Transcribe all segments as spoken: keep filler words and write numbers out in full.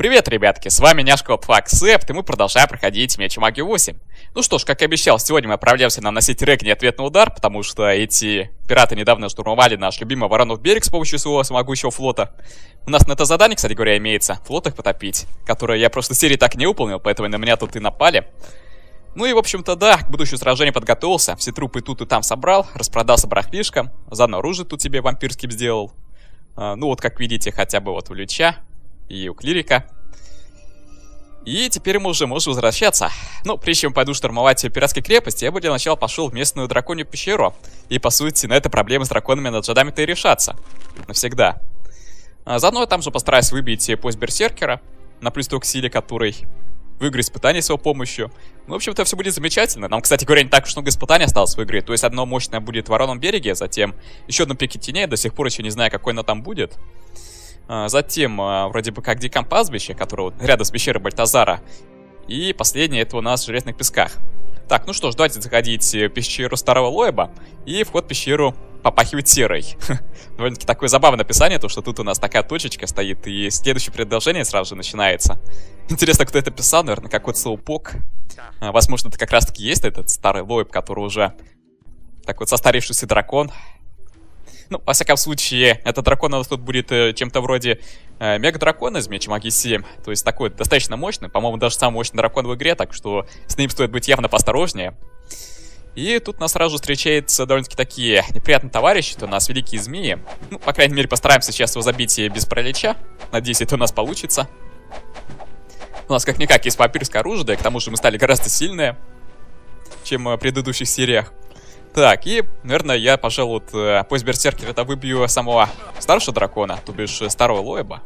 Привет, ребятки, с вами Няшка Факсепт, и мы продолжаем проходить Меч и Магию восемь. Ну что ж, как и обещал, сегодня мы отправляемся наносить Регне ответный удар, потому что эти пираты недавно штурмовали наш любимый Воронов берег с помощью своего могучего флота. У нас на это задание, кстати говоря, имеется флот их потопить, которое я в прошлой серии так не выполнил, поэтому на меня тут и напали. Ну и, в общем-то, да, к будущему сражению подготовился, все трупы тут и там собрал, распродался барахлишко, заодно оружие тут себе вампирским сделал. А, ну вот, как видите, хотя бы вот у Лича и у Клирика. И теперь мы уже можем возвращаться. Ну, прежде чем пойду штурмовать пиратские крепости, я бы для начала пошел в местную драконью пещеру. И, по сути, на это проблемы с драконами над джедами-то и решаться. Навсегда. А заодно я там же постараюсь выбить пояс берсеркера, на плюс к силе который выиграть испытание с его помощью. Ну, в общем-то, все будет замечательно. Нам, кстати говоря, не так уж много испытаний осталось в игре. То есть одно мощное будет в Вороном береге, затем еще одно пике теней. До сих пор еще не знаю, какой оно там будет. Затем, вроде бы как Диком пастбище, которое рядом с пещерой Бальтазара. И последнее, это у нас в Железных песках. Так, ну что ж, давайте заходить в пещеру Старого Лоэба. И вход в пещеру попахивает серой. Довольно-таки такое забавное описание, то что тут у нас такая точечка стоит, и следующее предложение сразу же начинается. Интересно, кто это писал, наверное, какой-то слоупок. Возможно, это как раз-таки есть этот Старый Лоэб, который уже такой вот состарившийся дракон. Ну, во всяком случае, этот дракон у нас тут будет э, чем-то вроде э, мега-дракона из Меча Магии семь. То есть такой достаточно мощный. По-моему, даже самый мощный дракон в игре, так что с ним стоит быть явно поосторожнее. И тут нас сразу встречаются довольно-таки такие неприятные товарищи. Это у нас великие змеи. Ну, по крайней мере, постараемся сейчас его забить без паралича. Надеюсь, это у нас получится. У нас как-никак есть вампирское оружие, да и к тому же мы стали гораздо сильнее, чем в предыдущих сериях. Так, и, наверное, я, пожалуй, вот, э, пояс берсеркера это выбью самого старшего дракона, то бишь Старого Лоэба.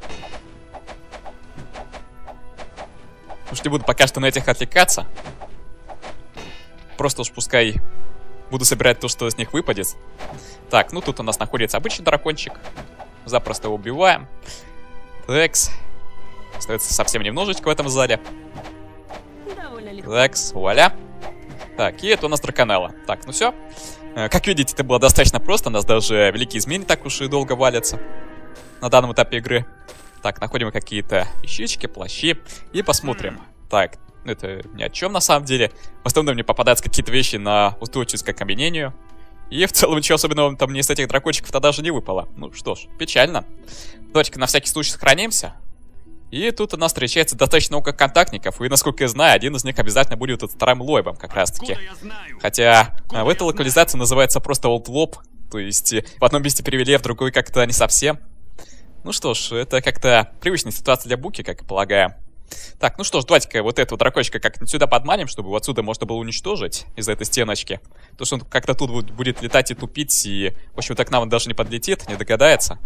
Уж не буду пока что на этих отвлекаться. Просто уж пускай буду собирать то, что с них выпадет. Так, ну тут у нас находится обычный дракончик. Запросто его убиваем. Такс. Остается совсем немножечко в этом зале. Такс, вуаля. Так, и это у нас драконелла. Так, ну все. Как видите, это было достаточно просто. У нас даже великие змеи не так уж и долго валятся на данном этапе игры. Так, находим какие-то вещички, плащи. И посмотрим. Так, это ни о чем на самом деле. В основном мне попадаются какие-то вещи на устойчивость к окаменению. И в целом ничего особенного там мне с этих дракончиков-то даже не выпало. Ну что ж, печально. Давайте-ка на всякий случай сохранимся. И тут у нас встречается достаточно много контактников, и, насколько я знаю, один из них обязательно будет вот Старым Лоэбом, как раз-таки. Хотя а, в этой локализации называется просто Old Lob, то есть в одном месте перевели, а в другой как-то не совсем. Ну что ж, это как-то привычная ситуация для Буки, как и полагаю. Так, ну что ж, давайте-ка вот этого дракончика как-то сюда подманим, чтобы его отсюда можно было уничтожить из-за этой стеночки. Потому что он как-то тут будет летать и тупить, и, в общем-то, к нам он даже не подлетит, не догадается.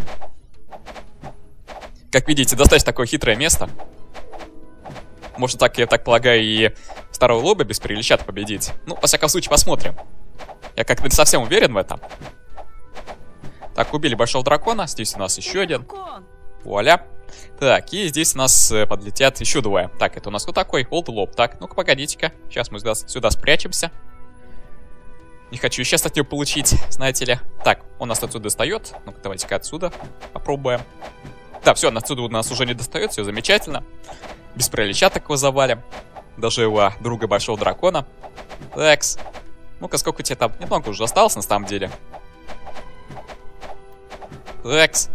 Как видите, достаточно такое хитрое место. Можно так, я так полагаю, и Старого Лоэба без прилича-то победить. Ну, во всяком случае, посмотрим. Я как-то не совсем уверен в этом. Так, убили большого дракона. Здесь у нас еще один. Вуаля. Так, и здесь у нас э, подлетят еще двое. Так, это у нас вот такой Old Lob. Так, ну-ка, погодите-ка. Сейчас мы сюда, сюда спрячемся. Не хочу сейчас от него получить, знаете ли. Так, он нас отсюда достает. Ну-ка, давайте-ка отсюда попробуем. Да, все, отсюда у нас уже не достает, все замечательно. Без пролеча такого завалим. Даже его друга большого дракона. Такс. Ну-ка, сколько тебе там? Немного уже осталось на самом деле. Такс.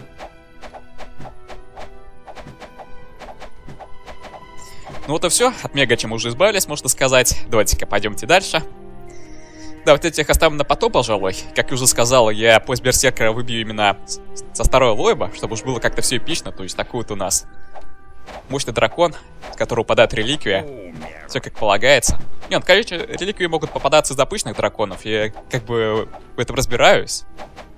Ну вот и все. От мега мы уже избавились, можно сказать. Давайте-ка пойдемте дальше. Да, вот этих оставим на потом, пожалуй. Как я уже сказал, я пояс берсеркера выбью именно со Старого Лоэба, чтобы уж было как-то все эпично. То есть такой вот у нас мощный дракон, с которого упадает реликвия. Все как полагается. Не, ну, конечно, реликвии могут попадаться из обычных драконов. Я как бы в этом разбираюсь.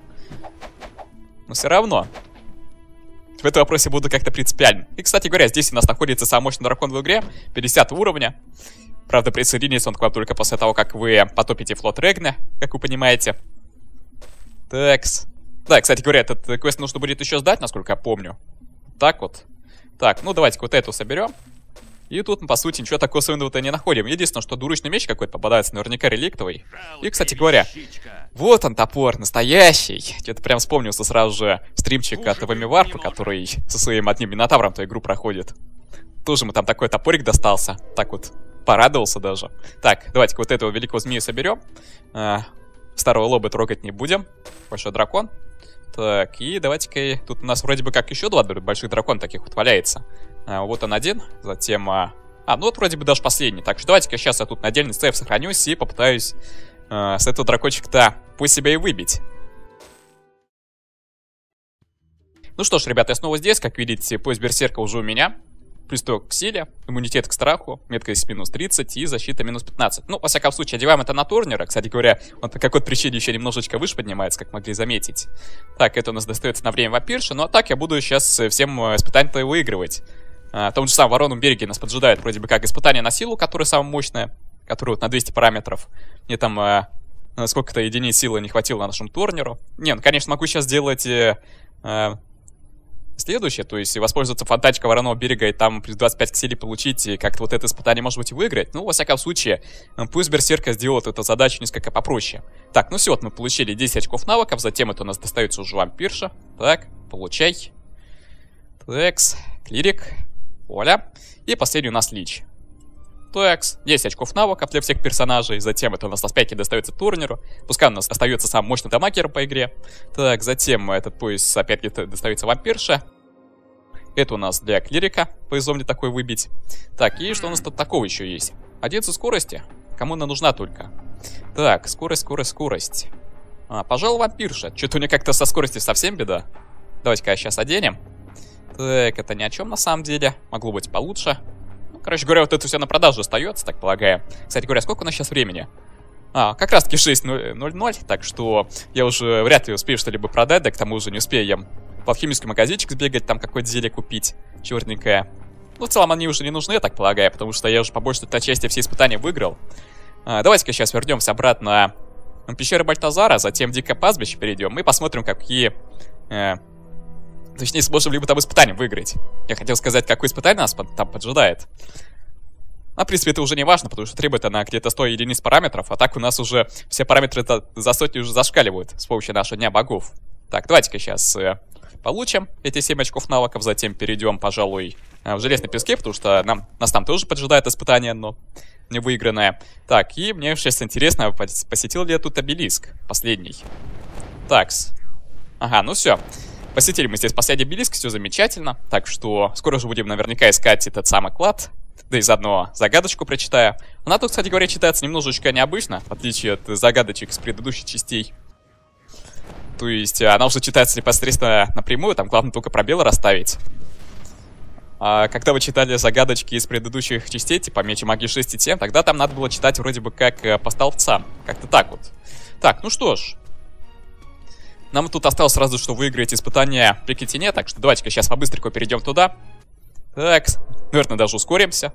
Но все равно. В этом вопросе буду как-то принципиальным. И, кстати говоря, здесь у нас находится самый мощный дракон в игре. пятидесятого уровня. Правда, присоединится он к вам только после того, как вы потопите флот Регне, как вы понимаете. Такс. Да, кстати говоря, этот квест нужно будет еще сдать, насколько я помню. Так вот. Так, ну давайте вот эту соберем. И тут мы, по сути, ничего такого особенного-то не находим. Единственное, что двуручный меч какой-то попадается, наверняка реликтовый. И, кстати говоря, вот он топор, настоящий. Что-то прям вспомнился сразу же стримчик от Вами Варпа, который со своим одним Минотавром эту игру проходит. Тоже мы там такой топорик достался. Так вот, порадовался даже. Так, давайте-ка вот этого великого змею соберем. А, старого лоба трогать не будем. Большой дракон. Так, и давайте-ка... Тут у нас вроде бы как еще два больших дракона таких вот валяется. А, вот он один. Затем... А, а, ну вот вроде бы даже последний. Так что давайте-ка сейчас я тут на отдельный сейв сохранюсь и попытаюсь а, с этого дракончика-то пусть себя и выбить. Ну что ж, ребята, я снова здесь. Как видите, пояс берсерка уже у меня. Плюс сто к силе, иммунитет к страху, меткость минус тридцать и защита минус пятнадцать. Ну, во всяком случае, одеваем это на турнира. Кстати говоря, он по какой-то причине еще немножечко выше поднимается, как могли заметить. Так, это у нас достается на время вампирши. Ну, а так я буду сейчас всем испытания-то выигрывать. А, в том же самом Вороном береге нас поджидает вроде бы как испытание на силу, которое самое мощное, которое вот на двести параметров. Мне там а, сколько-то единиц силы не хватило на нашему турниру. Не, ну, конечно, могу сейчас сделать... А, следующее, то есть воспользоваться фонтанчиком Вороного берега и там плюс двадцать пять к силе получить, и как-то вот это испытание, может быть, и выиграть. Ну, во всяком случае, пусть берсерка сделает эту задачу несколько попроще. Так, ну все, вот мы получили десять очков навыков, затем это у нас достается уже вампирша. Так, получай. Такс, клирик, Оля. И последний у нас лич. Такс, десять очков навыков для всех персонажей. Затем это у нас на спяке достается турниру. Пускай у нас остается самым мощным дамагером по игре. Так, затем этот пояс опять-таки достается вампирша. Это у нас для клирика. Повезло мне такой выбить. Так, и что у нас тут такого еще есть? одиннадцать скорости. Кому она нужна только? Так, скорость, скорость, скорость. А, пожалуй, вампирша. Что-то у нее как-то со скоростью совсем беда. Давайте-ка сейчас оденем. Так, это ни о чем на самом деле. Могло быть получше. Короче говоря, вот это все на продажу остается, так полагаю. Кстати говоря, сколько у нас сейчас времени? А, как раз таки шесть ноль ноль, так что я уже вряд ли успею что-либо продать, да к тому же не успею я в алхимический магазинчик сбегать, там какое-то зелье купить, черненькое. Ну, в целом они уже не нужны, я так полагаю, потому что я уже по большей части все испытания выиграл. А, давайте-ка сейчас вернемся обратно на пещеры Бальтазара, затем в Дикое пастбище перейдем и посмотрим, какие... Э, Точнее, сможем либо там испытание выиграть. Я хотел сказать, какое испытание нас под, там поджидает. А, в принципе, это уже не важно, потому что требует она где-то сто единиц параметров. А так у нас уже все параметры за сотни уже зашкаливают с помощью нашего Дня Богов. Так, давайте-ка сейчас э, получим эти семь очков навыков. Затем перейдем, пожалуй, э, в Железной песке, потому что нам, нас там тоже поджидает испытание, но не выигранное. Так, и мне сейчас интересно, посетил ли я тут обелиск последний. Такс. Ага, ну все. Посетили мы здесь последний обелиск, все замечательно. Так что скоро же будем наверняка искать этот самый клад. Да и заодно загадочку прочитаю. Она тут, кстати говоря, читается немножечко необычно, в отличие от загадочек с предыдущих частей. То есть она уже читается непосредственно напрямую, там главное только пробелы расставить. А когда вы читали загадочки из предыдущих частей, типа Меч и Магии шесть и семь, тогда там надо было читать вроде бы как по столбцам. Как-то так вот. Так, ну что ж. Нам тут осталось сразу, что выиграть испытание при Китине, так что давайте-ка сейчас по-быстреньку перейдем туда. Так, наверное, даже ускоримся.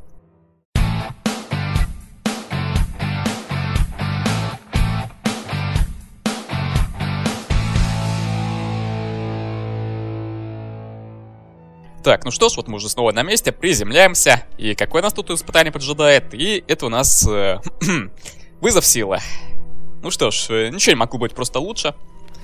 Так, ну что ж, вот мы уже снова на месте, приземляемся. И какое нас тут испытание поджидает? И это у нас э, вызов силы. Ну что ж, ничего не могло быть просто лучше.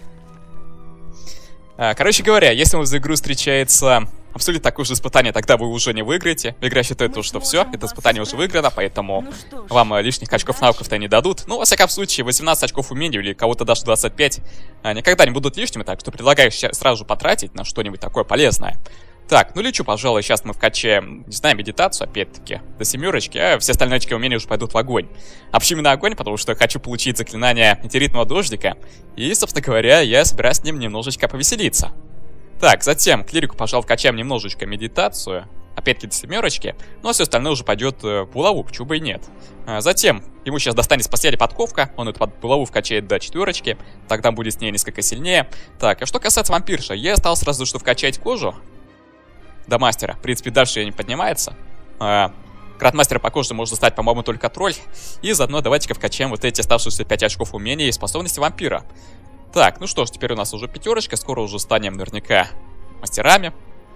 Короче говоря, если у вас за игру встречается абсолютно такое же испытание, тогда вы уже не выиграете. Игра считает то, что все, это испытание уже выиграно, поэтому ну вам лишних очков навыков-то не дадут. Ну, во всяком случае, восемнадцать очков умений или кого-то даже двадцать пять никогда не будут лишними, так что предлагаю сразу же потратить на что-нибудь такое полезное. Так, ну лечу, пожалуй, сейчас мы вкачаем, не знаю, медитацию, опять-таки, до семерочки, а все остальные очки умения уже пойдут в огонь. А почему именно огонь? Потому что хочу получить заклинание метеоритного дождика, и, собственно говоря, я собираюсь с ним немножечко повеселиться. Так, затем клирику, пожалуй, вкачаем немножечко медитацию, опять-таки до семерочки, ну а все остальное уже пойдет в булаву, почему бы и нет. А затем ему сейчас достанется последняя подковка, он эту булаву вкачает до четверочки, тогда будет с ней несколько сильнее. Так, а что касается вампирша, я стал сразу что вкачать кожу до мастера. В принципе, дальше не поднимается. А, Грандмастера по коже можно стать, по-моему, только тролль. И заодно давайте-ка вкачаем вот эти оставшиеся пять очков умения и способности вампира. Так, ну что ж, теперь у нас уже пятерочка. Скоро уже станем наверняка мастерами.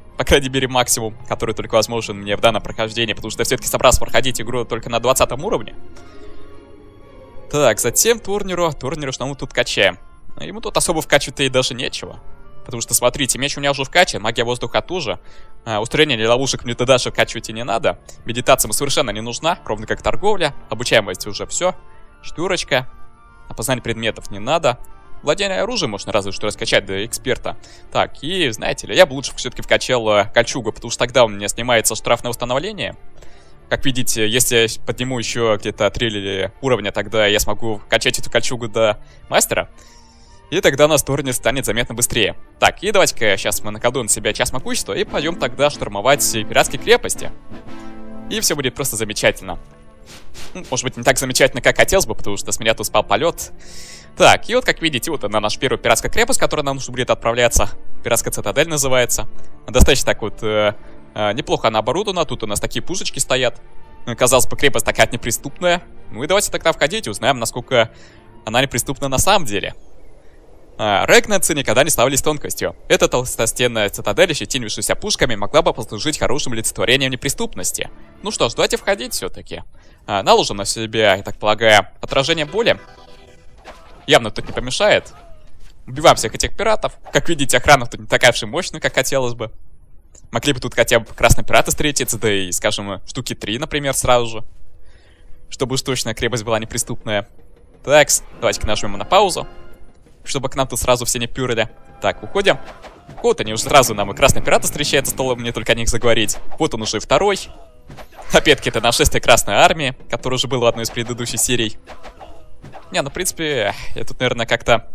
По крайней мере, максимум, который только возможен мне в данном прохождении, потому что я все-таки собрался проходить игру только на двадцатом уровне. Так, затем турниру. Турниру, что мы тут качаем. Ему тут особо вкачивать-то и даже нечего. Потому что, смотрите, меч у меня уже вкачан, магия воздуха тоже. А, устранение ловушек мне даже вкачивать и не надо. Медитация ему совершенно не нужна, ровно как торговля. Обучаемость уже все. Четверочка. Опознание предметов не надо. Владение оружием можно разве что раскачать до эксперта. Так, и знаете ли, я бы лучше все-таки вкачал э, кольчугу, потому что тогда у меня снимается штраф на восстановление. Как видите, если я подниму еще где-то три уровня, тогда я смогу качать эту кольчугу до мастера. И тогда у нас турнир станет заметно быстрее. Так, и давайте-ка сейчас мы наколдуем на себя час могущества и пойдем тогда штурмовать пиратские крепости. И все будет просто замечательно. Ну, может быть, не так замечательно, как хотелось бы, потому что с меня тут спал полет. Так, и вот, как видите, вот она наша первая пиратская крепость, в которую нам нужно будет отправляться. Пиратская цитадель называется. Достаточно так вот э, э, неплохо она оборудована. Тут у нас такие пушечки стоят. Казалось бы, крепость такая неприступная. Ну и давайте тогда входить и узнаем, насколько она неприступна на самом деле. А, регнецы никогда не славились тонкостью. Эта толстостенная цитадель, щетинившаяся пушками, могла бы послужить хорошим олицетворением неприступности. Ну что ж, давайте входить все-таки. А, наложим на себя, я так полагаю, отражение боли. Явно тут не помешает. Убиваем всех этих пиратов. Как видите, охрана тут не такая уж и мощная, как хотелось бы. Могли бы тут хотя бы красные пираты встретиться, да и, скажем, штуки три, например, сразу же. Чтобы уж точно крепость была неприступная. Так, давайте-ка нажмем на паузу. Чтобы к нам тут сразу все не пюрили. Так, уходим. Вот они уже сразу нам и красные пираты встречаются, стоило мне только о них заговорить. Вот он уже и второй. Опять-таки это нашествие Красной Армии, которое уже было в одной из предыдущих серий. Не, ну в принципе, я тут, наверное, как-то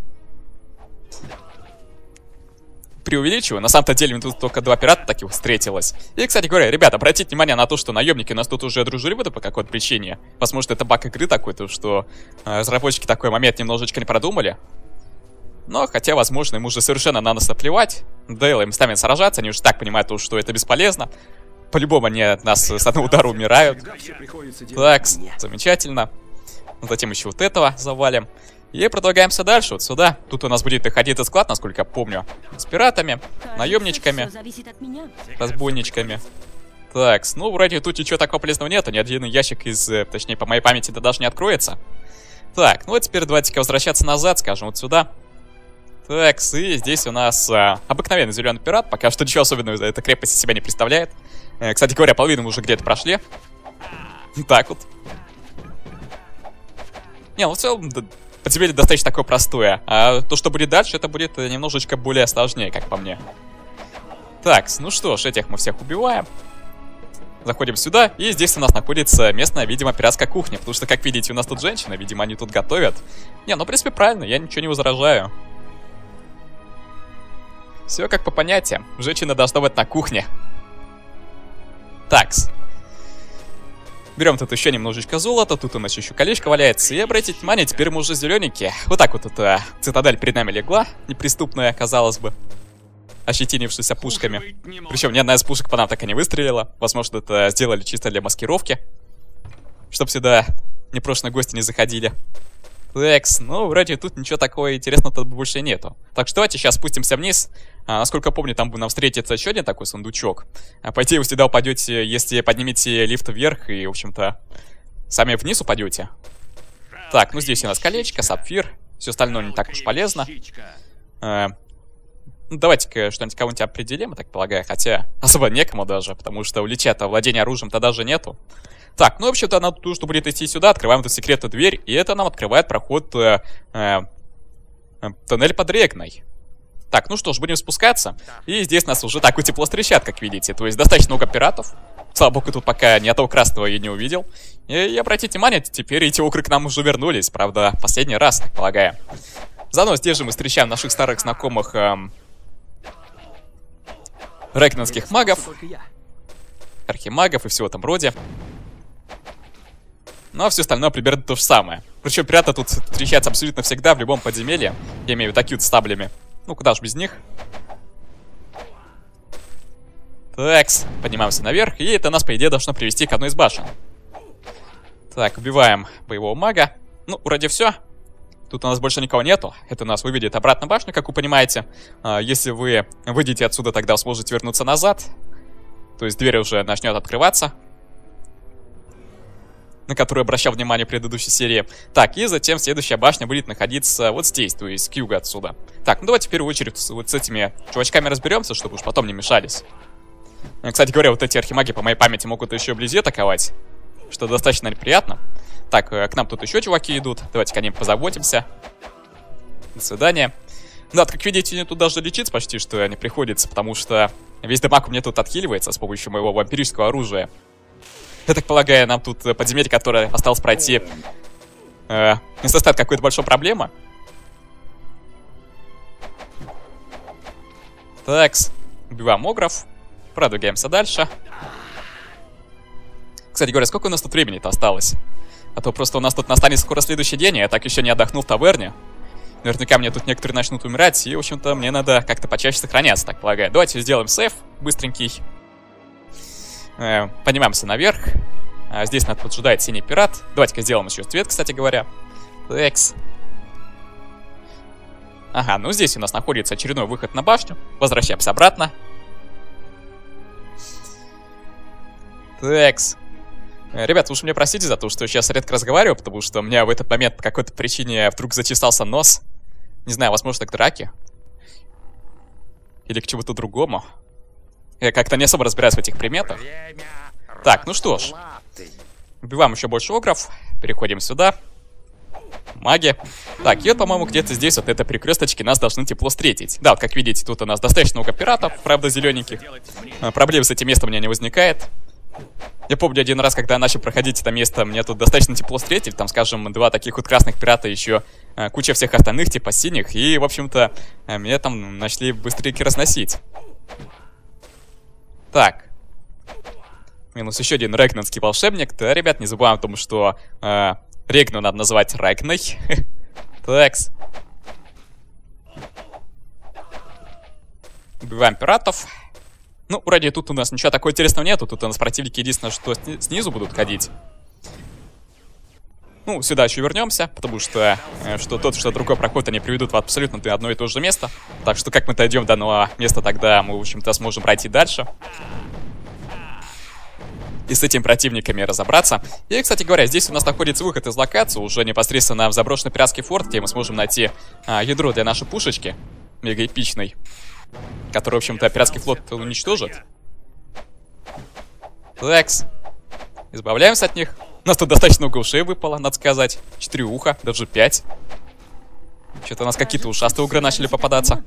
преувеличиваю. На самом-то деле, тут только два пирата таких встретилось. И, кстати говоря, ребята, обратите внимание на то, что наемники у нас тут уже дружелюбы по какой-то причине. Возможно, это баг игры такой-то, что э, разработчики такой момент немножечко не продумали. Но, хотя, возможно, им уже совершенно на нас наплевать. Дейл им станет сражаться, они уже так понимают, что это бесполезно. По-любому они от нас с одного удара умирают. Так, замечательно. Затем еще вот этого завалим. И продвигаемся дальше, вот сюда. Тут у нас будет находиться склад, насколько я помню. С пиратами, наемничками, разбойничками. Так, ну вроде тут ничего такого полезного нету. Ни один ящик из, точнее, по моей памяти, это даже не откроется. Так, ну вот теперь давайте-ка возвращаться назад, скажем, вот сюда. Так, и здесь у нас а, обыкновенный зеленый пират. Пока что ничего особенного эта крепость из себя не представляет. э, Кстати говоря, половину мы уже где-то прошли. Так вот. Не, ну в целом подземелье достаточно такое простое. А то, что будет дальше, это будет немножечко более сложнее, как по мне. Так, ну что ж, этих мы всех убиваем. Заходим сюда, и здесь у нас находится местная, видимо, пиратская кухня. Потому что, как видите, у нас тут женщины, видимо, они тут готовят. Не, ну в принципе правильно, я ничего не возражаю. Все как по понятиям. Женщина должна быть на кухне. Такс. Берем тут еще немножечко золота. Тут у нас еще колечко валяется. И обратите внимание, теперь мы уже зелененькие. Вот так вот эта цитадель перед нами легла. Неприступная, казалось бы. Ощетинившаяся пушками. Причем ни одна из пушек по нам так и не выстрелила. Возможно, это сделали чисто для маскировки. Чтобы сюда непрошенные гости не заходили. Такс, ну, вроде тут ничего такого интересного-то больше нету. Так что давайте сейчас спустимся вниз. А, насколько помню, там нам встретится еще один такой сундучок. А, по идее, вы сюда упадете, если поднимете лифт вверх и, в общем-то, сами вниз упадете. Так, ну здесь у нас колечко, сапфир. Все остальное не так уж полезно. А, ну, давайте-ка что-нибудь кого-нибудь определим, я так полагаю. Хотя особо некому даже, потому что у Лича-то владения оружием-то даже нету. Так, ну, вообще-то, она тут, что будет идти сюда, открываем эту секретную дверь, и это нам открывает проход э, э, э, тоннель под Регной. Так, ну что ж, будем спускаться. И здесь нас уже так тепло встречат, как видите. То есть достаточно много пиратов. Слава богу, тут пока ни одного красного я не увидел. И, и обратите внимание, теперь эти окры к нам уже вернулись. Правда, последний раз, так полагаю. Заодно здесь же мы встречаем наших старых знакомых эм, регненских магов, архимагов и всего там роде. Ну а все остальное примерно то же самое. Причем пираты тут встречаются абсолютно всегда в любом подземелье. Я имею в виду такие вот стаблями. Ну куда ж без них. Такс, поднимаемся наверх. И это нас, по идее, должно привести к одной из башен. Так, убиваем боевого мага. Ну, вроде все. Тут у нас больше никого нету. Это нас выведет обратно в башню, как вы понимаете. А, если вы выйдете отсюда, тогда сможете вернуться назад. То есть дверь уже начнет открываться, на которую обращал внимание в предыдущей серии. Так, и затем следующая башня будет находиться вот здесь, то есть к югу отсюда. Так, ну давайте в первую очередь вот с этими чувачками разберемся, чтобы уж потом не мешались. Кстати говоря, вот эти архимаги, по моей памяти, могут еще вблизи атаковать, что достаточно неприятно. Так, к нам тут еще чуваки идут. Давайте-ка о ним позаботимся. До свидания. Да, как видите, мне тут даже лечиться почти что не приходится, потому что весь дамаг у меня тут отхиливается с помощью моего вампирического оружия. Я так полагаю, нам тут подземелье, которое осталось пройти, э, не составит какой-то большой проблемы. Такс, убиваем огров. Продвигаемся дальше. Кстати говоря, сколько у нас тут времени-то осталось? А то просто у нас тут настанет скоро следующий день, и я так еще не отдохнул в таверне. Наверняка мне тут некоторые начнут умирать, и, в общем-то, мне надо как-то почаще сохраняться, так полагаю. Давайте сделаем сейф быстренький. Э, поднимаемся наверх. А здесь нас поджидает синий пират. Давайте-ка сделаем еще цвет, кстати говоря. Экс. Ага, ну здесь у нас находится очередной выход на башню. Возвращаемся обратно. Экс. Ребята, уж мне простите за то, что я сейчас редко разговариваю, потому что у меня в этот момент по какой-то причине вдруг зачесался нос. Не знаю, возможно, к драке. Или к чему-то другому. Я как-то не особо разбираюсь в этих приметах. Так, ну что ж. Убиваем еще больше огров. Переходим сюда. Маги. Так, и вот, по-моему, где-то здесь вот это перекресточки нас должны тепло встретить. Да, вот как видите, тут у нас достаточно много пиратов, правда, зелененьких. Проблем с этим местом у меня не возникает. Я помню один раз, когда я начал проходить это место, мне тут достаточно тепло встретили. Там, скажем, два таких вот красных пирата, еще э, куча всех остальных, типа синих. И, в общем-то, э, меня там начали быстренько разносить. Так. Минус еще один регнанский волшебник. Да, ребят, не забываем о том, что э, Регну надо называть Регной. Такс. Убиваем пиратов. Ну, вроде тут у нас ничего такого интересного нету. Тут у нас противники единственное, что снизу будут ходить. Ну, сюда еще вернемся, потому что э, что тот, что другой проход они приведут в абсолютно одно и то же место. Так что как мы дойдем до данного места, тогда мы, в общем-то, сможем пройти дальше. И с этими противниками разобраться. И, кстати говоря, здесь у нас находится выход из локации, уже непосредственно в заброшенный пиратский форт, где мы сможем найти а, ядро для нашей пушечки. Мега эпичной. Который, в общем-то, пиратский флот уничтожит. Такс. Избавляемся от них. У нас тут достаточно много ушей выпало, надо сказать. Четыре уха, даже пять. Что-то у нас какие-то ушастые угры начали попадаться.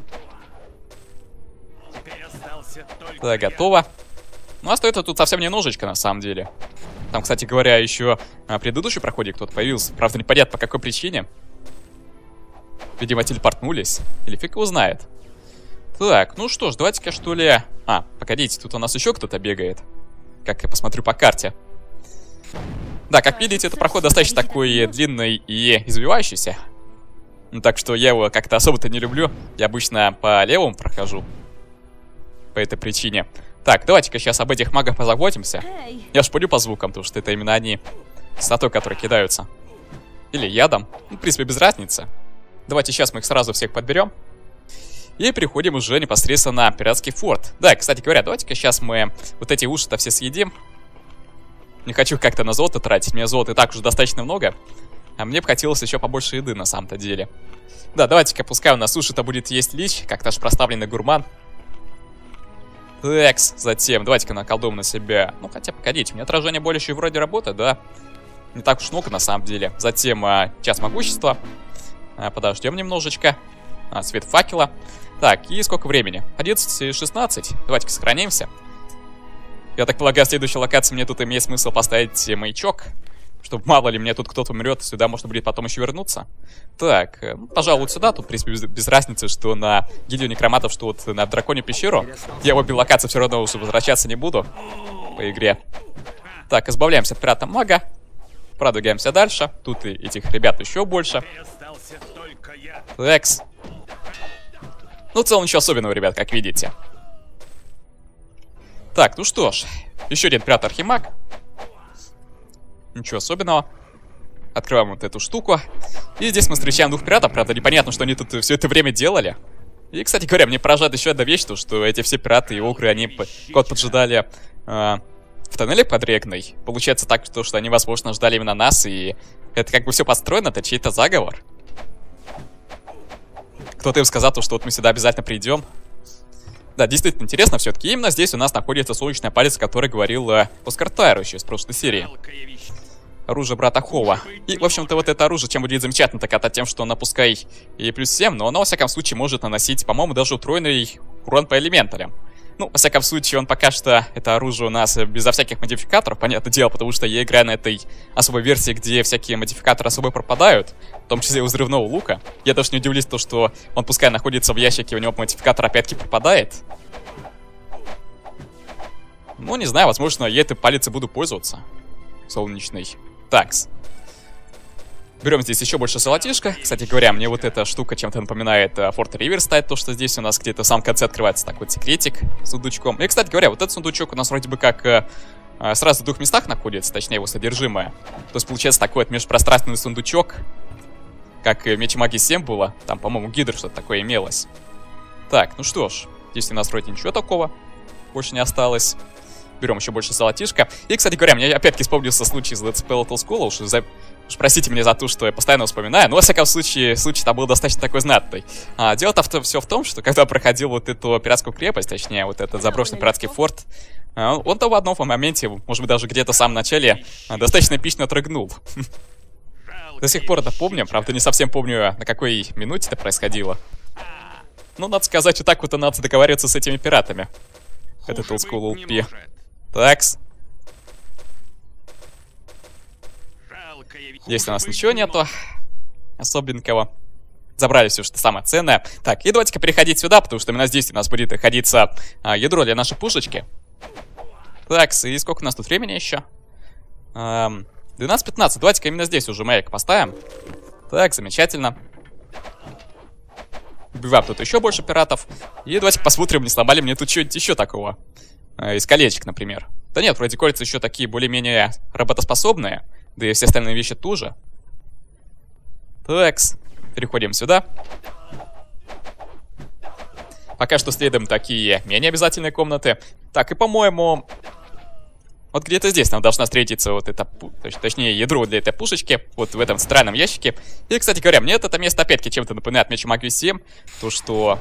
Да, готово. Ну, остается тут совсем немножечко, на самом деле. Там, кстати говоря, еще на предыдущем проходе кто-то появился. Правда, непонятно по какой причине. Видимо, телепортнулись. Или фиг его знает. Так, ну что ж, давайте-ка что ли... А, погодите, тут у нас еще кто-то бегает. Как я посмотрю по карте. Да, как видите, этот проход достаточно такой длинный и извивающийся. Ну, так что я его как-то особо-то не люблю. Я обычно по левому прохожу. По этой причине. Так, давайте-ка сейчас об этих магах позаботимся. Я шпулю по звукам, потому что это именно они. Кислотой, которые кидаются. Или ядом. Ну, в принципе, без разницы. Давайте сейчас мы их сразу всех подберем. И переходим уже непосредственно на пиратский форт. Да, кстати говоря, давайте-ка сейчас мы вот эти уши-то все съедим. Не хочу как-то на золото тратить. У меня золота и так уже достаточно много. А мне бы хотелось еще побольше еды на самом-то деле. Да, давайте-ка пускай у нас уши-то будет есть лич, как наш проставленный гурман. Такс, затем давайте-ка наколдуем на себя. Ну, хотя, погодите, у меня отражение боли еще и вроде работает, да? Не так уж много на самом деле. Затем а, час могущества. а, Подождем немножечко. а, Свет факела. Так, и сколько времени? одиннадцать и шестнадцать. Давайте-ка сохранимся. Я так полагаю, в следующей локации мне тут имеет смысл поставить маячок, чтобы мало ли мне тут кто-то умрет, сюда можно будет потом еще вернуться. Так, ну, пожалуй, вот сюда. Тут, в принципе, без, без разницы, что на гильдию некроматов, что вот на драконью пещеру. Я в обе локации все равно уже возвращаться не буду по игре. Так, избавляемся от пирата мага. Продвигаемся дальше. Тут и этих ребят еще больше. Такс. Ну, в целом ничего особенного, ребят, как видите. Так, ну что ж. Еще один пират-архимаг. Ничего особенного. Открываем вот эту штуку. И здесь мы встречаем двух пиратов. Правда, непонятно, что они тут все это время делали. И, кстати говоря, мне поражает еще одна вещь, то, что эти все пираты и окры, они код поджидали э, в тоннеле под Регной. Получается так, то, что они, возможно, ждали именно нас, и это как бы все построено, это чей-то заговор. Кто-то им сказал, то, что вот мы сюда обязательно придем. Да, действительно интересно все-таки. Именно здесь у нас находится солнечная палец, о которой говорил э, Оскар Тайр еще из прошлой серии. Оружие брата Хова. И, в общем-то, вот это оружие, чем будет замечательно, так это тем, что оно пускай и плюс семь, но оно, во всяком случае, может наносить, по-моему, даже утроенный урон по элементалям. Ну, во всяком случае, он пока что, это оружие у нас безо всяких модификаторов, понятное дело, потому что я играю на этой особой версии, где всякие модификаторы особо пропадают, в том числе у взрывного лука. Я даже не удивлюсь, то, что он пускай находится в ящике, у него модификатор опять-таки пропадает. Ну, не знаю, возможно, я этой палицей буду пользоваться. Солнечный. Такс. Берем здесь еще больше золотишка. Кстати говоря, мне вот эта штука чем-то напоминает Форт Риверсайд, то, что здесь у нас где-то в самом конце открывается такой секретик с сундучком. И, кстати говоря, вот этот сундучок у нас вроде бы как э, сразу в двух местах находится, точнее его содержимое. То есть получается такой вот межпространственный сундучок, как в Мече Магии семь было. Там, по-моему, Гидр что-то такое имелось. Так, ну что ж, здесь у нас вроде ничего такого больше не осталось. Берем еще больше золотишка. И, кстати говоря, мне опять-таки вспомнился случай с Dead Spell School. Уж, за... уж простите меня за то, что я постоянно вспоминаю. Но, во всяком случае, случай там был достаточно такой знатный. А, дело-то все в том, что когда проходил вот эту пиратскую крепость, точнее, вот этот заброшенный пиратский форт, он-то в одном моменте, может быть, даже где-то в самом начале, достаточно эпично отрыгнул. До сих пор это помню. Правда, не совсем помню, на какой минуте это происходило. Ну, надо сказать, вот так вот и надо договариваться с этими пиратами. Это Old School Old P. Такс. Здесь у нас ничего нету особенного. Забрали все, что самое ценное. Так, и давайте-ка переходить сюда, потому что именно здесь у нас будет находиться а, ядро для нашей пушечки. Такс, и сколько у нас тут времени еще? Эм, двенадцать пятнадцать. Давайте-ка именно здесь уже маяк поставим. Так, замечательно. Убиваем тут еще больше пиратов. И давайте посмотрим, не сломали мне тут что-нибудь еще такого. Из колечек, например. Да нет, вроде кольца еще такие более-менее работоспособные. Да и все остальные вещи тоже. Такс. Переходим сюда. Пока что следуем такие менее обязательные комнаты. Так, и по-моему... Вот где-то здесь нам должна встретиться вот это... Точнее, ядро для этой пушечки. Вот в этом центральном ящике. И, кстати говоря, мне это место опять-таки чем-то напоминает Мечу Магию семь. То, что...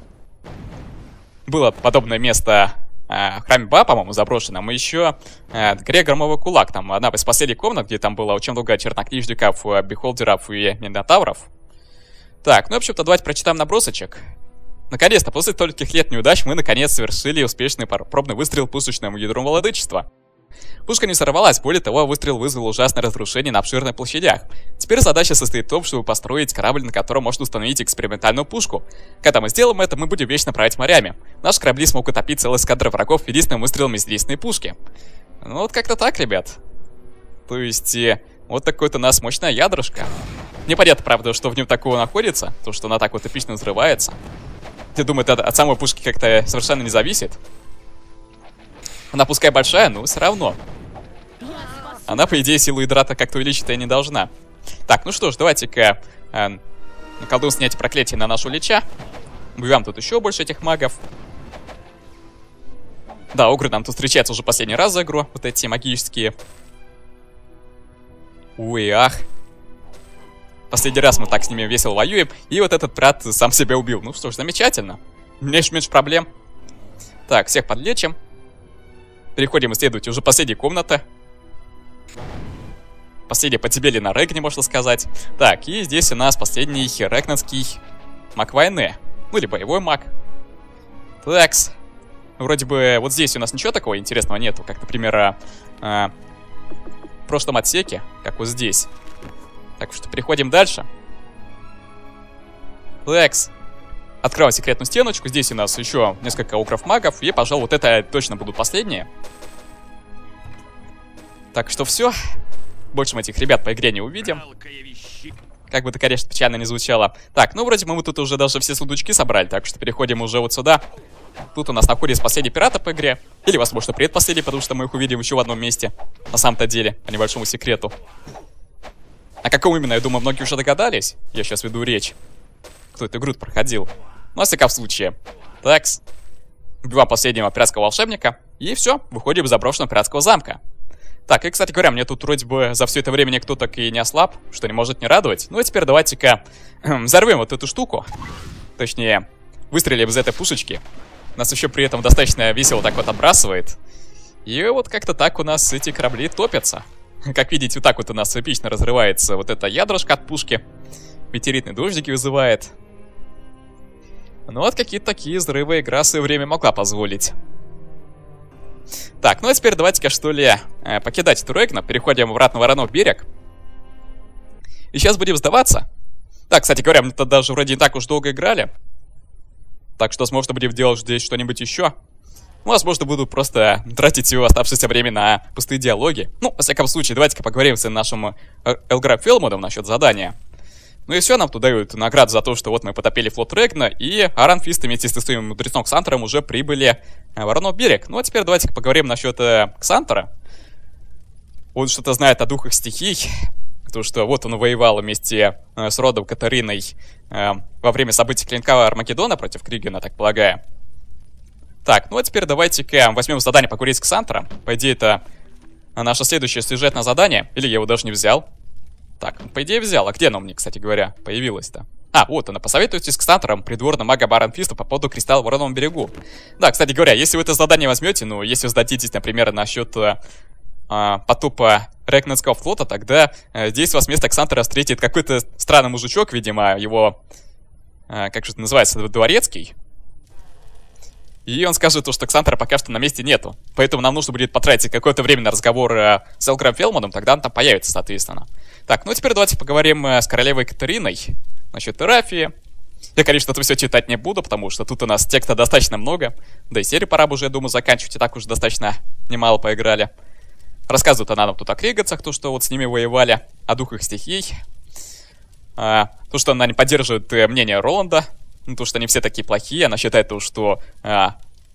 Было подобное место... в храме Ба, по-моему, заброшенном, и еще э, горе Громовый Кулак. Там одна из последних комнат, где там было очень много чернокнижников, бихолдеров и минотавров. Так, ну, в общем-то, давайте прочитаем набросочек. Наконец-то, после стольких лет неудач, мы, наконец, совершили успешный пробный выстрел пушечному ядру владычества. Пушка не сорвалась, более того, выстрел вызвал ужасное разрушение на обширных площадях. Теперь задача состоит в том, чтобы построить корабль, на котором можно установить экспериментальную пушку. Когда мы сделаем это, мы будем вечно править морями. Наши корабли смогут утопить целые эскадры врагов единственным выстрелом из действенной пушки. Ну вот как-то так, ребят. То есть, э, вот такое-то у нас мощное ядрышко. Непонятно, правда, что в нем такого находится, то, что она так вот эпично взрывается. Я думаю, это от самой пушки как-то совершенно не зависит. Она пускай большая, но все равно. Она, по идее, силу ядра-то как-то увеличить-то и не должна. Так, ну что ж, давайте-ка э, наколдуем снять проклятие на нашу лича. Убиваем тут еще больше этих магов. Да, огры нам тут встречаются уже последний раз за игру. Вот эти магические. Ой, ах. Последний раз мы так с ними весело воюем. И вот этот пират сам себя убил. Ну что ж, замечательно. Меньше меньше проблем. Так, всех подлечим. Переходим исследовать уже последняя комната. Последняя подземелье на Регне, можно сказать. Так, и здесь у нас последний регнанский маг войны. Ну, или боевой маг. Такс. Вроде бы вот здесь у нас ничего такого интересного нету, как, например, а, а, в прошлом отсеке, как вот здесь. Так что переходим дальше. Такс. Открываем секретную стеночку. Здесь у нас еще несколько окров-магов. И, пожалуй, вот это точно будут последние. Так что все. Больше мы этих ребят по игре не увидим. Как бы это, конечно, печально не звучало. Так, ну вроде бы мы тут уже даже все сундучки собрали. Так что переходим уже вот сюда. Тут у нас находится последний пираты по игре. Или, возможно, предпоследний, потому что мы их увидим еще в одном месте. На самом-то деле, по небольшому секрету. О каком именно, я думаю, многие уже догадались. Я сейчас веду речь. Кто эту игру проходил. Ну, во всяком случае. Такс. Убиваем последнего пиратского волшебника. И все, выходим из заброшенного пиратского замка. Так, и, кстати говоря, мне тут вроде бы за все это время никто так и не ослаб, что не может не радовать. Ну, а теперь давайте-ка взорвем вот эту штуку. Точнее, выстрелим из этой пушечки. Нас еще при этом достаточно весело так вот отбрасывает. И вот как-то так у нас эти корабли топятся. Как видите, вот так вот у нас эпично разрывается вот это ядрышко от пушки. Метеоритные дождики вызывает. Ну вот какие-то такие взрывы игра в свое время могла позволить. Так, ну а теперь давайте-ка что ли э, покидать эту Регну. Переходим обратно в Воронов берег. И сейчас будем сдаваться. Так, кстати говоря, мы-то даже вроде не так уж долго играли. Так что, возможно, будем делать здесь что-нибудь еще. Ну, возможно, буду просто тратить все оставшееся время на пустые диалоги. Ну, во всяком случае, давайте-ка поговорим с нашим Элграб Фелмодом насчет задания. Ну и все, нам тут дают награду за то, что вот мы потопили флот Регна, и Аранфист вместе с своим мудрецом Ксантором уже прибыли в Воронов берег. Ну а теперь давайте-ка поговорим насчет э, Ксантора. Он что-то знает о духах стихий, потому что вот он воевал вместе э, с родом Катариной э, во время событий Клинка Армагеддона против Кригана, так полагаю. Так, ну а теперь давайте-ка возьмем задание поговорить с Ксантором. По идее, это наше следующее сюжетное задание, или я его даже не взял. Так, по идее взял. А где оно мне, кстати говоря, появилось-то? А, вот она. Посоветуйтесь с Ксантором, придворным магом Аранфиста по поводу кристалла в Вороновом берегу. Да, кстати говоря, если вы это задание возьмете, ну, если вы сдадитесь, например, насчет э, потопа Регненского флота, тогда э, здесь вас вместо Ксантора встретит какой-то странный мужичок, видимо, его, э, как же это называется, дворецкий. И он скажет, что Ксантора пока что на месте нету. Поэтому нам нужно будет потратить какое-то время на разговор э, с Элграбом Фелмодом, тогда он там появится, соответственно. Так, ну теперь давайте поговорим э, с королевой Катариной насчет Эрафии. Я, конечно, это все читать не буду, потому что тут у нас текста достаточно много. Да и серию пора бы уже, я думаю, заканчивать, и так уже достаточно немало поиграли. Рассказывает она нам тут о кригацах, то, что вот с ними воевали, о духах стихий. А, то, что она не поддерживает э, мнение Роланда. Ну, то, что они все такие плохие. Она считает то, что а,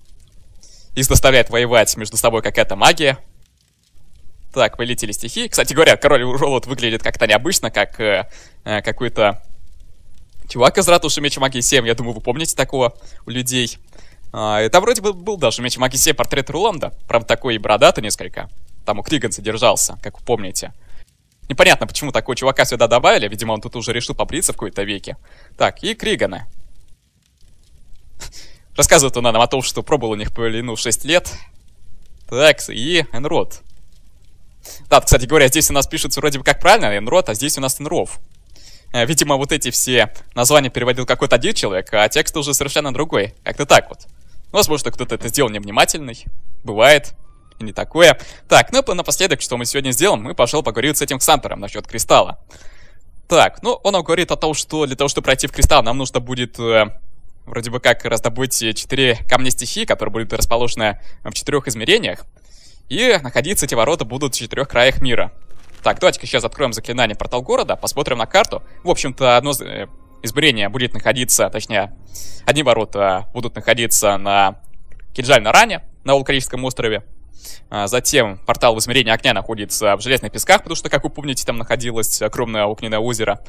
их заставляет воевать между собой какая-то магия. Так, полетели стихии. Кстати говоря, король Роланд выглядит как-то необычно, как э, э, какой-то чувак из ратуши Меча Магии семь. Я думаю, вы помните такого у людей. А, это вроде бы был даже в Мече Магии семь портрет Роланда. Правда, такой и бородатый несколько. Там у Криганца держался, как вы помните. Непонятно, почему такого чувака сюда добавили. Видимо, он тут уже решил побриться в какой-то веке. Так, и Криганы. Рассказывает она нам о том, что пробовал у них по плену шесть лет. Так, и Энрод. Да, кстати говоря, здесь у нас пишется вроде бы как правильно Энрод, а здесь у нас Энров. Видимо, вот эти все названия переводил какой-то один человек, а текст уже совершенно другой. Как-то так вот. Ну, возможно, кто-то это сделал невнимательный. Бывает. И не такое. Так, ну и напоследок, что мы сегодня сделаем, мы, пожалуй, поговорим с этим Ксантором насчет кристалла. Так, ну, он нам говорит о том, что для того, чтобы пройти в кристалл, нам нужно будет... Э, Вроде бы как раздобыть четыре камня стихии, которые будут расположены в четырех измерениях. И находиться эти ворота будут в четырех краях мира. Так, давайте-ка сейчас откроем заклинание портал города, посмотрим на карту. В общем-то, одно измерение будет находиться, точнее, одни ворота будут находиться на Кинжаль-на-Ране, на Вулканическом острове. Затем портал в измерении огня находится в Железных песках, потому что, как вы помните, там находилось огромное огненное озеро.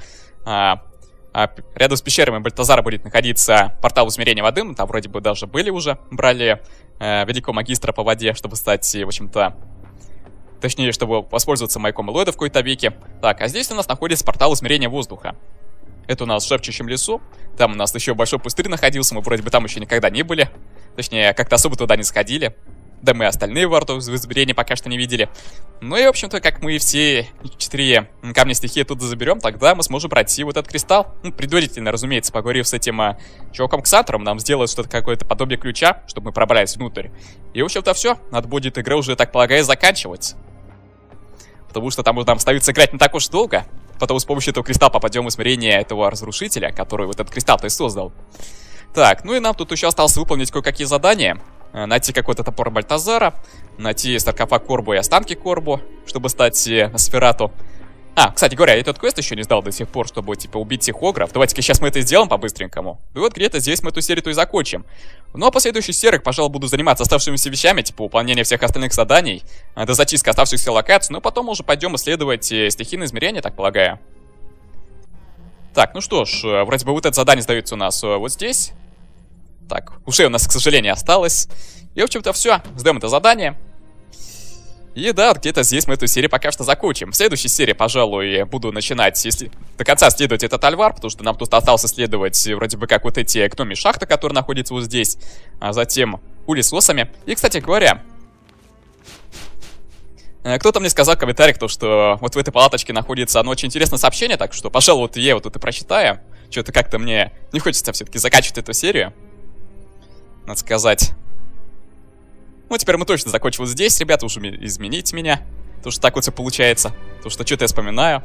А рядом с пещерами Бальтазара будет находиться портал измерения воды. Мы там вроде бы даже были уже. Брали э, великого магистра по воде, чтобы стать, в общем-то... Точнее, чтобы воспользоваться маяком Элоида в какой-то веке. Так, а здесь у нас находится портал измерения воздуха. Это у нас в Шепчущем лесу. Там у нас еще большой пустырь находился. Мы вроде бы там еще никогда не были. Точнее, как-то особо туда не сходили. Да мы остальные ворота в измерении пока что не видели. Ну и, в общем-то, как мы все четыре камня стихии тут заберем, тогда мы сможем пройти вот этот кристалл. Ну, предварительно, разумеется, поговорив с этим а, чуваком Ксантором, нам сделают что-то, какое-то подобие ключа, чтобы мы пробрались внутрь. И, в общем-то, все. Надо будет игру уже, так полагаю, заканчивать. Потому что там нам остается играть не так уж долго. Потом с помощью этого кристалла попадем в измерение этого разрушителя, который вот этот кристалл-то и создал. Так, ну и нам тут еще осталось выполнить кое-какие задания. Найти какой-то топор Бальтазара, найти саркофаг Корбу и останки Корбу, чтобы стать Носферату. А, кстати говоря, я этот квест еще не сдал до сих пор, чтобы, типа, убить всех огров. Давайте-ка сейчас мы это сделаем по-быстренькому. И вот где-то здесь мы эту серию-то и закончим. Ну, а последующих сериях, пожалуй, буду заниматься оставшимися вещами, типа, выполнение всех остальных заданий, до зачистки оставшихся локаций, но потом уже пойдем исследовать э, стихийные измерения, так полагаю. Так, ну что ж, э, вроде бы вот это задание сдается у нас э, вот здесь. Так, ушей у нас, к сожалению, осталось. И, в общем-то, все, сдаем это задание. И да, вот где-то здесь мы эту серию пока что закончим. В следующей серии, пожалуй, буду начинать если... до конца исследовать этот альвар, потому что нам тут осталось исследовать вроде бы как вот эти гномьи шахты, которые находятся вот здесь, а затем ули с лосами. И, кстати говоря, кто-то мне сказал в комментариях, то, что вот в этой палаточке находится одно очень интересное сообщение, так что, пожалуй, вот я его тут и прочитаю. Что-то как-то мне не хочется все-таки заканчивать эту серию, надо сказать. Ну, теперь мы точно закончим вот здесь, ребята, уже измените меня. То, что так вот все получается. То, что что-то я вспоминаю.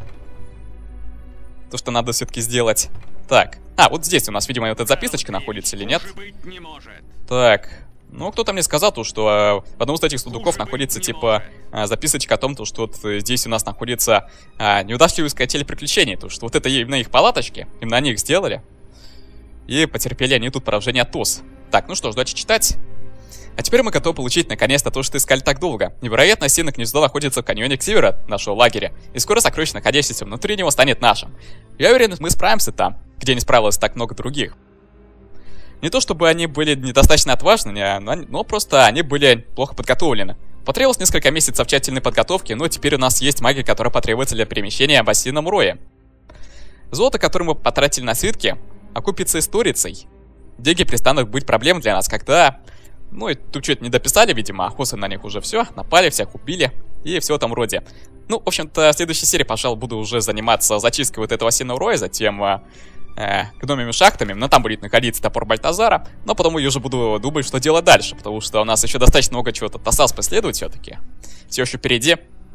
То, что надо все-таки сделать. Так. А, вот здесь у нас, видимо, вот эта записочка находится или нет? Так. Ну, кто-то мне сказал, то, что э, в одном из этих сундуков находится, типа, э, записочка о том, то, что вот здесь у нас находится э, неудачливое искатели приключений. То, что вот это именно их палаточки. Именно они их сделали. И потерпели они тут поражение от ТОС. Так, ну что ж, давайте читать. А теперь мы готовы получить наконец-то то, что искали так долго. Невероятно сильное гнездо находится в каньоне к северу нашего лагеря, и скоро сокровище, находящееся внутри него, станет нашим. Я уверен, мы справимся там, где не справилось так много других. Не то чтобы они были недостаточно отважны, но просто они были плохо подготовлены. Потребовалось несколько месяцев тщательной подготовки, но теперь у нас есть магия, которая потребуется для перемещения в осином рое. Золото, которое мы потратили на свитки, окупится историцей. Деньги перестанут быть проблемой для нас, когда... Ну, и тут что-то не дописали, видимо, охосы на них уже все, напали, всех убили и все в этом роде. Ну, в общем-то, в следующей серии, пожалуй, буду уже заниматься зачисткой вот этого осиного роя, затем э, э, гномьими шахтами, но там будет находиться топор Бальтазара, но потом я уже буду думать, что делать дальше, потому что у нас еще достаточно много чего-то осталось последовать все-таки. Все еще впереди.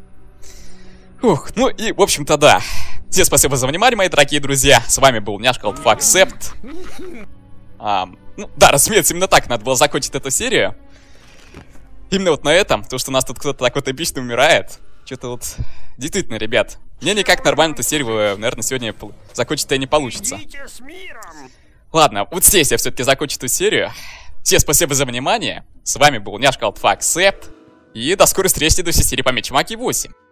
Ух, ну и, в общем-то, да. Всем спасибо за внимание, мои дорогие друзья. С вами был Няшка Акцепт. А, ну, да, разумеется, именно так надо было закончить эту серию. Именно вот на этом, потому что у нас тут кто-то так вот эпично умирает. Что-то вот... Действительно, ребят, мне никак нормально эту серию, наверное, сегодня закончить-то и не получится. Ладно, вот здесь я все-таки закончу эту серию. Всем спасибо за внимание. С вами был Няшка Акцепт. И до скорой встречи в следующей серии по Меч Магии восемь.